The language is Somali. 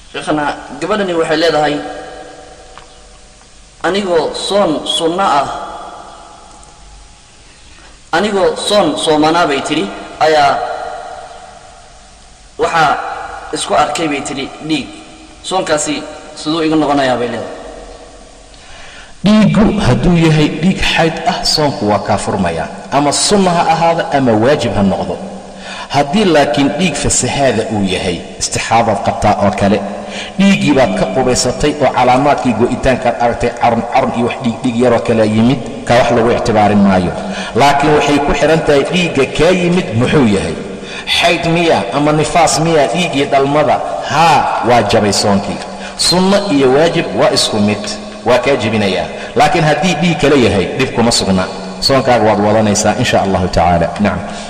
sheekhana gabadhani waxay leedahay anigoo soon soomanaa bay tidhi ayaa waxaa isku arkay bay tidhi dhiig soonkaasi siduu iga noqonayaa bay leedahay dhiigu hadduu yahay dhiig xayd ah soonku waa kaa furmaya ama sunna ha ahaada ama waajib ha noqdo haddii laakiin dhiig fasahaada uu yahay istixaadaad qabtaa oo kale dhiiggii baad ka qubaysatay oo calaamaadkii go'itaankaad aragtay carun iyo wax dhiigdhig yaroo kale yimid kaa wax lagu ictibaarin maayo laakiin waxay ku xidhan tahay dhiigga kaa yimid muxuu yahay xayd miya ama nifaas miya dhiiggii dhalmada haa waa jabay soonkii sunno iyo waajib waa isku mid waa kaa jebinayaa laakiin haddii dhiig kale yahay dhib kuma sugna soonkaaga waad wadanaysaa in sha allahu tacaala nacam